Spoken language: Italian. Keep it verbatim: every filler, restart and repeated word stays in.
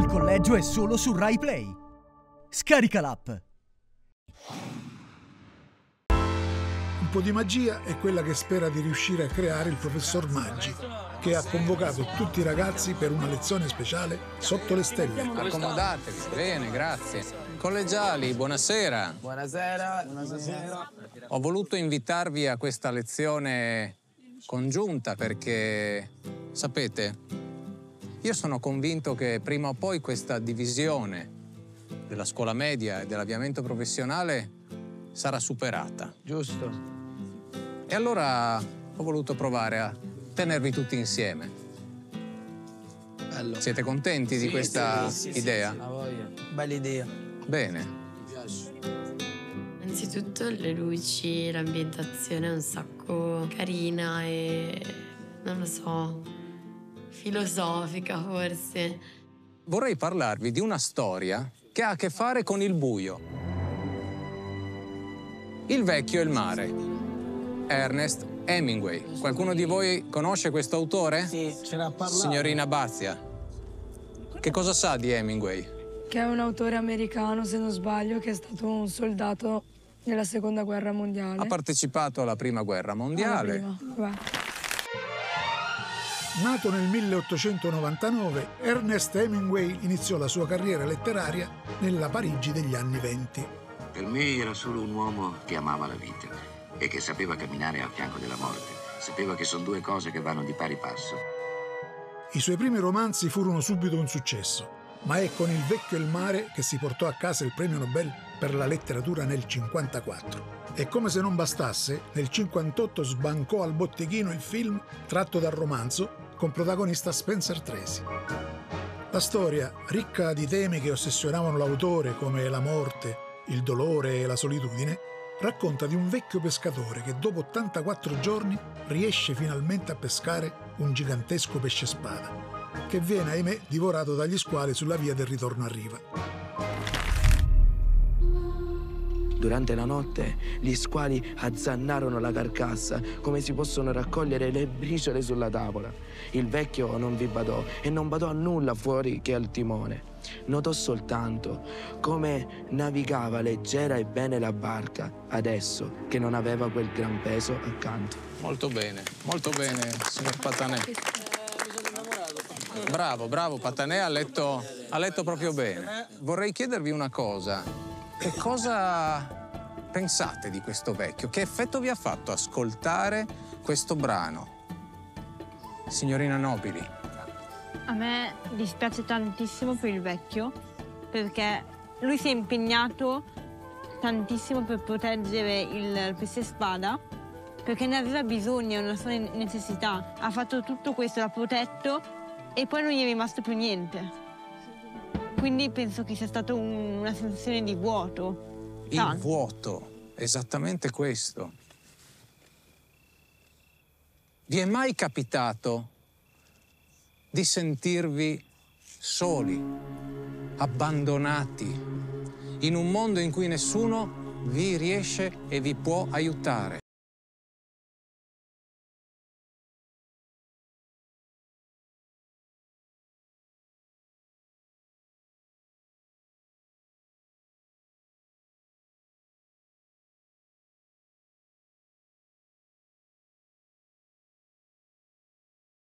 Il collegio è solo su Rai Play. Scarica l'app. Un po' di magia è quella che spera di riuscire a creare il professor Maggi, che ha convocato tutti i ragazzi per una lezione speciale sotto le stelle. Accomodatevi. Bene, grazie. Collegiali, buonasera. Buonasera. Buonasera. Ho voluto invitarvi a questa lezione congiunta perché, sapete, io sono convinto che prima o poi questa divisione della scuola media e dell'avviamento professionale sarà superata. Giusto. E allora ho voluto provare a tenervi tutti insieme. Bello. Siete contenti di Sì, questa sì, sì, idea? Sì, sì. Voglia. Bella idea. Bene. Mi piace. Innanzitutto le luci, l'ambientazione è un sacco carina e, non lo so, filosofica forse. Vorrei parlarvi di una storia che ha a che fare con il buio. Il vecchio e il mare. Ernest Hemingway. Qualcuno di voi conosce questo autore? Sì, ce n'ha parlato. Signorina Bazia. Che cosa sa di Hemingway? Che è un autore americano, se non sbaglio, che è stato un soldato nella seconda guerra mondiale. Ha partecipato alla prima guerra mondiale. Alla prima, vabbè. Nato nel milleottocentonovantanove, Ernest Hemingway iniziò la sua carriera letteraria nella Parigi degli anni venti. Per me era solo un uomo che amava la vita e che sapeva camminare al fianco della morte. Sapeva che sono due cose che vanno di pari passo. I suoi primi romanzi furono subito un successo, ma è con Il vecchio e il mare che si portò a casa il premio Nobel per la letteratura nel cinquantaquattro. E come se non bastasse, nel cinquantotto sbancò al botteghino il film tratto dal romanzo con protagonista Spencer Tracy. La storia, ricca di temi che ossessionavano l'autore come la morte, il dolore e la solitudine, racconta di un vecchio pescatore che dopo ottantaquattro giorni riesce finalmente a pescare un gigantesco pesce spada, che viene, ahimè, divorato dagli squali sulla via del ritorno a riva. Durante la notte gli squali azzannarono la carcassa come si possono raccogliere le briciole sulla tavola. Il vecchio non vi badò e non badò a nulla fuori che al timone. Notò soltanto come navigava leggera e bene la barca adesso che non aveva quel gran peso accanto. Molto bene, molto bene, signor Patanè. Bravo, bravo, Patanè ha letto, ha letto proprio bene. Vorrei chiedervi una cosa. Che cosa pensate di questo vecchio? Che effetto vi ha fatto ascoltare questo brano? Signorina Nobili. A me dispiace tantissimo per il vecchio, perché lui si è impegnato tantissimo per proteggere il pesce spada, perché ne aveva bisogno, è una sua necessità. Ha fatto tutto questo, l'ha protetto e poi non gli è rimasto più niente. Quindi penso che sia stata un, una sensazione di vuoto. Il Tanto. vuoto, esattamente questo. Vi è mai capitato di sentirvi soli, abbandonati, in un mondo in cui nessuno vi riesce e vi può aiutare?